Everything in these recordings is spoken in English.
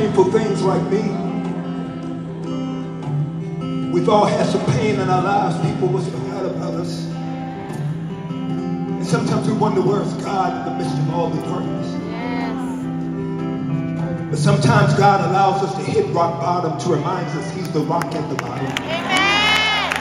painful things like me. We've all had some pain in our lives. People will forget about us. And sometimes we wonder, where's God in the midst of all the darkness? But sometimes God allows us to hit rock bottom to remind us He's the rock at the bottom. Amen.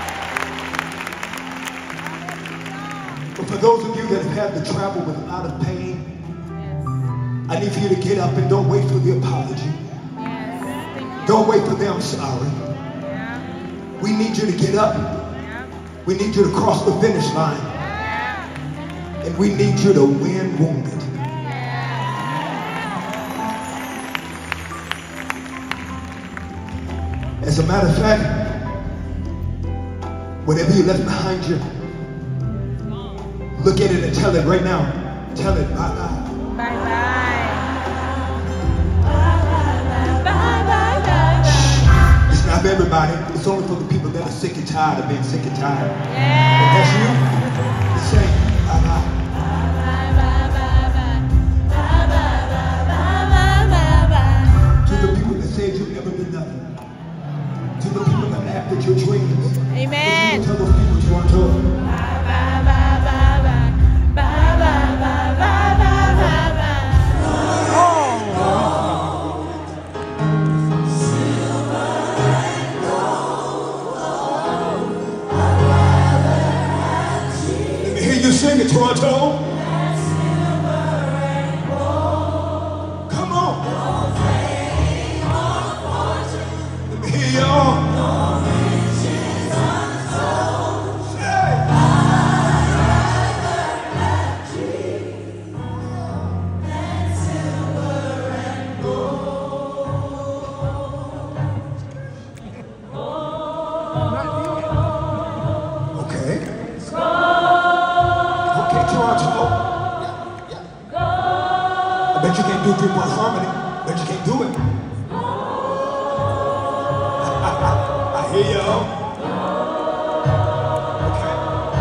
But for those of you that have had to travel with a lot of pain, I need for you to get up and don't wait for the apology. Don't wait for the I'm sorry. We need you to get up. We need you to cross the finish line. And we need you to win wounded. As a matter of fact, whatever you left behind you, look at it and tell it right now. Tell it bye-bye. Bye-bye. It's not for everybody. It's only for the people that are sick and tired of being sick and tired. Yeah. And that's you. Say bye-bye. To the people that said you've never been nothing. To the people that laughed at your dreams. Amen. Tell those people you want to tell them. Let me hear you sing it, Toronto. Come on. Let me hear y'all. Bet you can't do three-part harmony. Bet you can't do it. I hear y'all. Okay.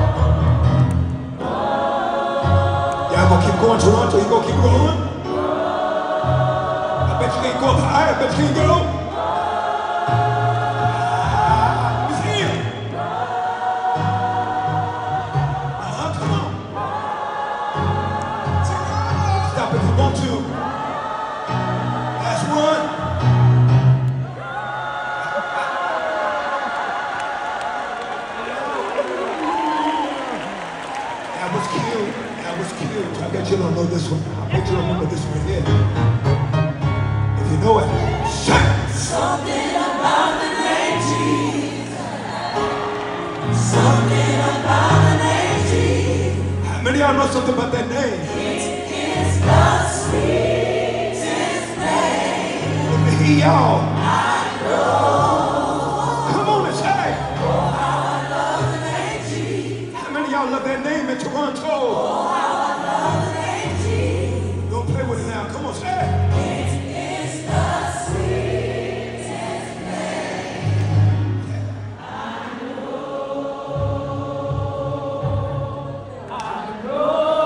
Y'all gonna keep going, Toronto? You gonna keep going? I bet you can't go up high. I bet you can't go. He's here. Come on. Stop if you want to. Last one. That was cute. That was cute. I bet you don't know this one. I bet you remember this one here. If you know it, shout. Something about the name Jesus. Something about the name Jesus. How many of y'all know something about that name? It's the sweetest name. Let me hear y'all. I know. Come on and say. Oh, how I love the name Jesus. How many of y'all love that name in Toronto? Oh, how I love the name Jesus. Don't play with it now. Come on, say it. It's the sweetest name. I know. I know.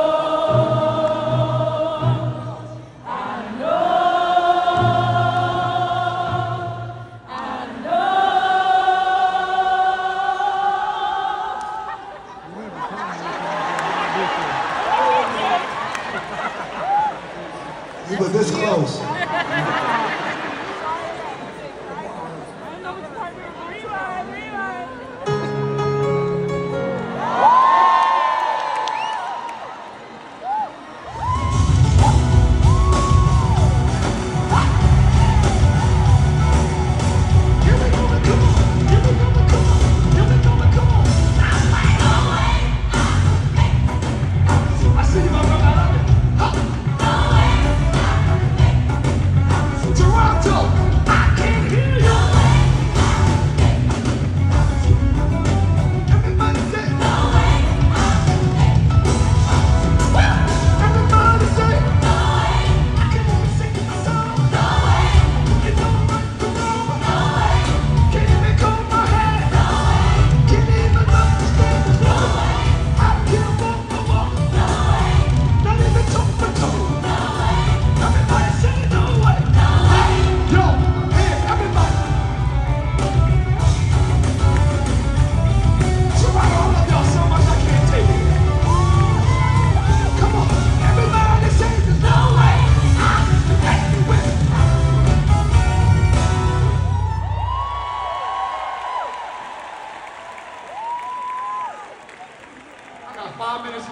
We were this close.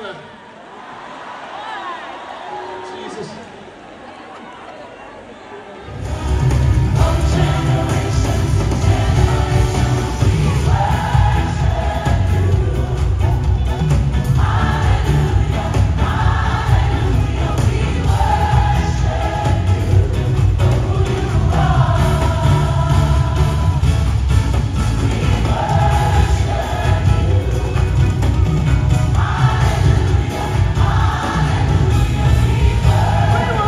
Father. Jesus. We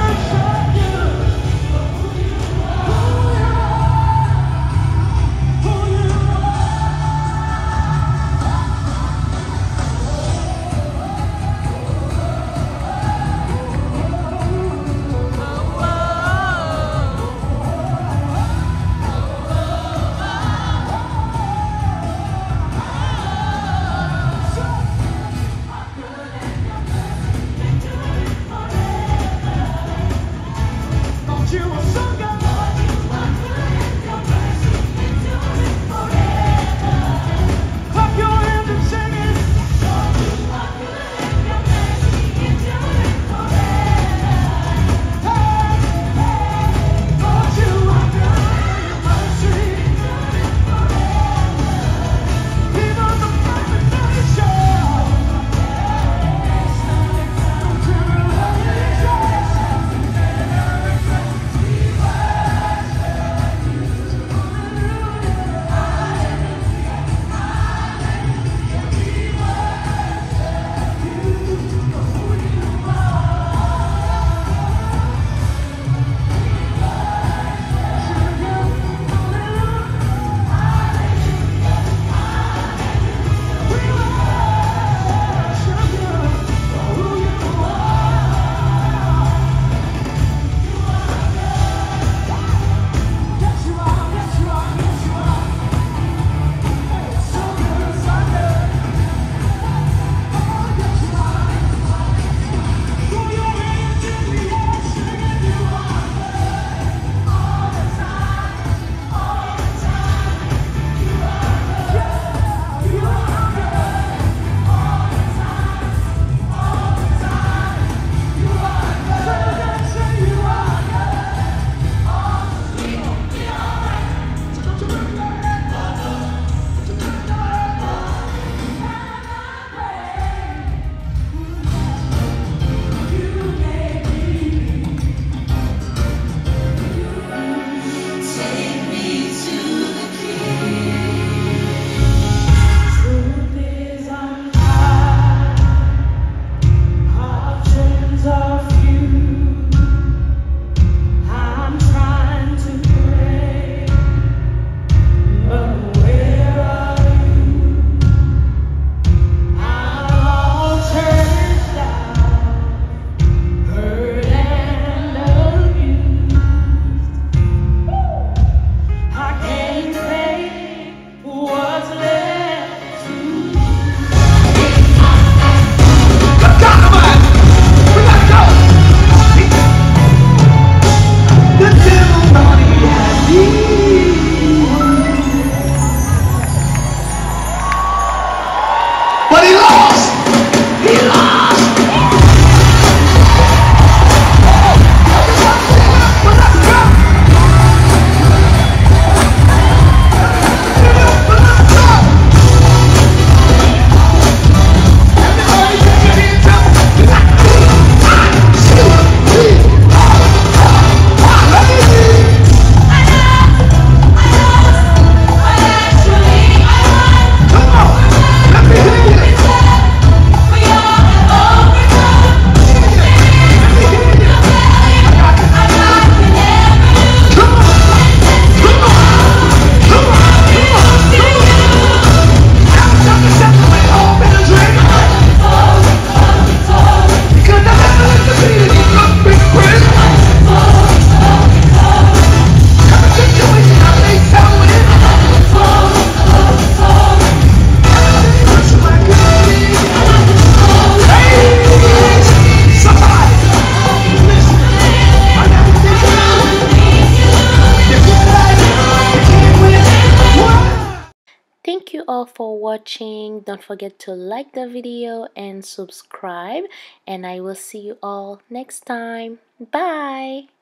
you all for watching. Don't forget to like the video and subscribe, and I will see you all next time. Bye.